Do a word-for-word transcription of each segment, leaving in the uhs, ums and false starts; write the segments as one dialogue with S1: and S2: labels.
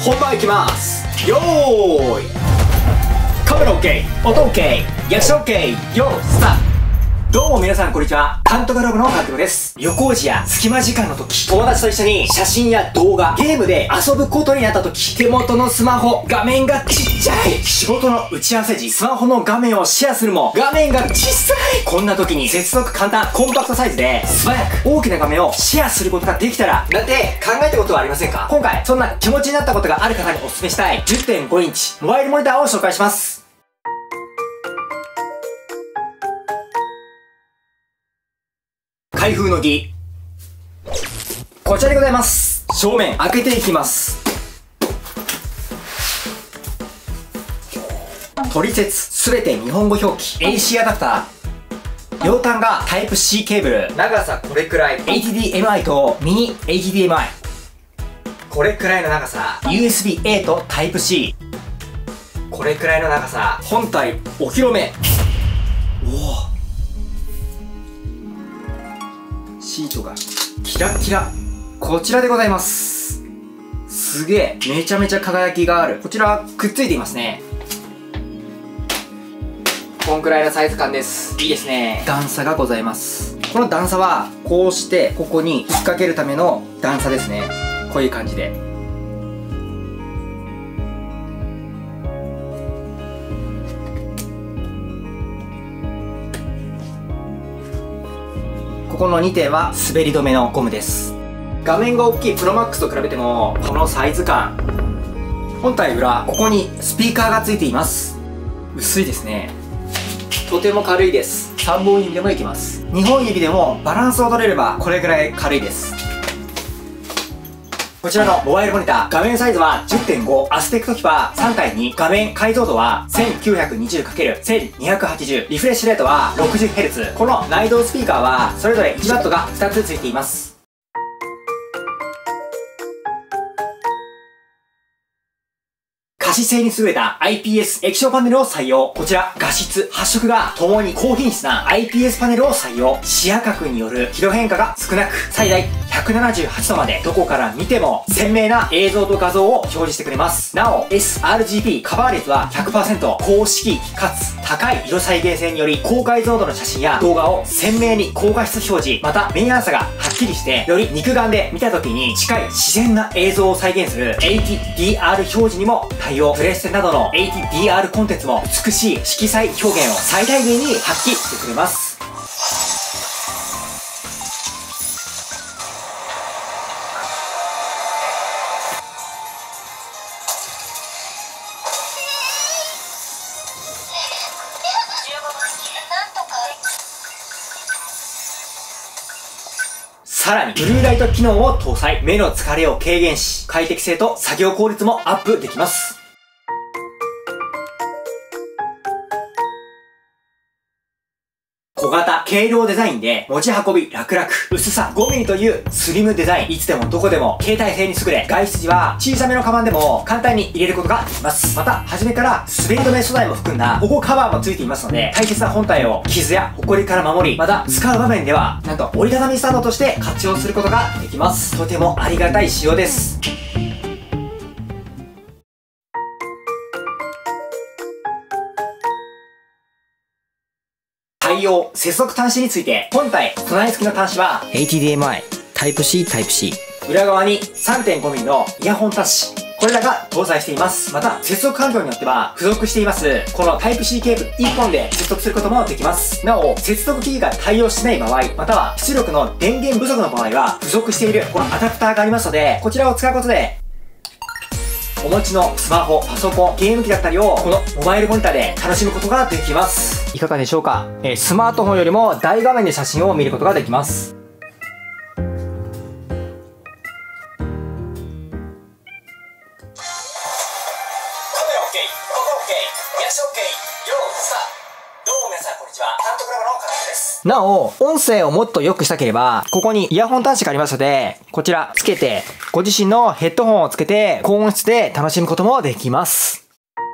S1: 本番いきます。よーい、カメラ OK、 音 OK、 役者 OK、 よースタート。どうも皆さんこんにちは。監督ラボの監督です。旅行時や隙間時間の時、友達と一緒に写真や動画、ゲームで遊ぶことになった時、手元のスマホ、画面がちっちゃい。仕事の打ち合わせ時、スマホの画面をシェアするも、画面が小さい。こんな時に接続簡単、コンパクトサイズで、素早く大きな画面をシェアすることができたら、なんて考えたことはありませんか？今回、そんな気持ちになったことがある方にお勧めしたい じゅってんご インチモバイルモニターを紹介します。開封の儀、こちらでございます。正面開けていきます。取説すべて日本語表記、 エーシー アダプター、両端がタイプ シー ケーブル、長さこれくらい、 エイチディーエムアイ とミニ エイチディーエムアイ、 これくらいの長さ、 ユーエスビーエー とタイプ シー、 これくらいの長さ、本体お披露目。おお、シートがキラキラ。こちらでございます。すげえ、めちゃめちゃ輝きがある。こちらくっついていますね。こんくらいのサイズ感です。いいですね。段差がございます。この段差はこうしてここに引っ掛けるための段差ですね。こういう感じで。ここのにてんは滑り止めのゴムです。画面が大きいプロマックスと比べてもこのサイズ感。本体裏、ここにスピーカーがついています。薄いですね。とても軽いです。さんぼん指でもいけます。にほん指でもバランスを取れればこれぐらい軽いです。こちらのモバイルモニター、画面サイズは じゅってんご、アスペクト比はさんたいに、画面解像度は せんきゅうひゃくにじゅうかけるせんにひゃくはちじゅう、リフレッシュレートは ろくじゅうヘルツ。この内蔵スピーカーはそれぞれいちワットがふたつついています。可視性に優れた アイピーエス 液晶パネルを採用。こちら画質、発色がともに高品質な アイピーエス パネルを採用。視野角による輝度変化が少なく、最大ひゃくななじゅうはちどまでどこから見ても鮮明な映像と画像を表示してくれます。なお エスアールジーピー カバー率は ひゃくパーセント、高色域かつ高い色再現性により高解像度の写真や動画を鮮明に高画質表示、また明暗差がはっきりしてより肉眼で見た時に近い自然な映像を再現する エイチディーアール 表示にも対応。プレステなどの エイチディーアール コンテンツも美しい色彩表現を最大限に発揮してくれます。さらに、ブルーライト機能を搭載。目の疲れを軽減し、快適性と作業効率もアップできます。小型、軽量デザインで持ち運び楽々。薄さごミリというスリムデザイン。いつでもどこでも携帯性に優れ、外出時は小さめのカバンでも簡単に入れることができます。また、初めから滑り止め素材も含んだ保護カバーもついていますので、大切な本体を傷やホコリから守り、また使う場面では、なんと折りたたみスタンドとして活用することができます。とてもありがたい仕様です。対応、接続端子について、本体、備え付きの端子は エイチディーエムアイ、タイプ シー、タイプ シー。裏側に さんてんごミリ のイヤホン端子。これらが搭載しています。また、接続環境によっては、付属しています、このタイプ シー ケーブルいっぽんで接続することもできます。なお、接続機器が対応してない場合、または出力の電源不足の場合は、付属しているこのアダプターがありますので、こちらを使うことで、お持ちのスマホ、パソコン、ゲーム機だったりをこのモバイルモニターで楽しむことができます。いかがでしょうか？えー、スマートフォンよりも大画面で写真を見ることができます。なお、音声をもっと良くしたければ、ここにイヤホン端子がありますので、こちらつけて、ご自身のヘッドホンをつけて、高音質で楽しむこともできます。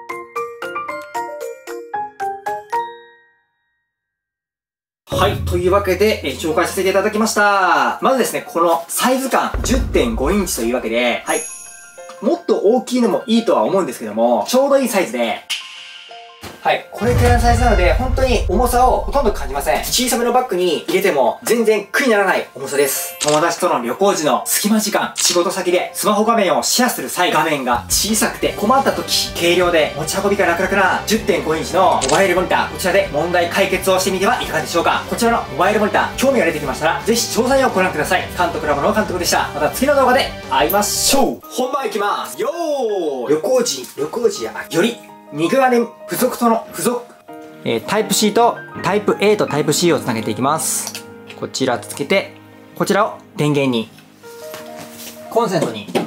S1: はい。というわけで、えー、紹介させていただきました。まずですね、このサイズ感 じゅってんご インチというわけで、はい。 もっと大きいのもいいとは思うんですけども、ちょうどいいサイズで、はい。これくらいのサイズなので、本当に重さをほとんど感じません。小さめのバッグに入れても全然苦にならない重さです。友達との旅行時の隙間時間、仕事先でスマホ画面をシェアする際、画面が小さくて困った時、軽量で持ち運びが楽々な じゅってんごインチのモバイルモニター、こちらで問題解決をしてみてはいかがでしょうか。こちらのモバイルモニター、興味が出てきましたら、ぜひ詳細をご覧ください。監督ラボの監督でした。また次の動画で会いましょう。本番いきます。よー旅行時、旅行時や、より、肉金付属との付属、えー、タイプ C とタイプ A とタイプ C をつなげていきます。こちらつけて、こちらを電源に、コンセントに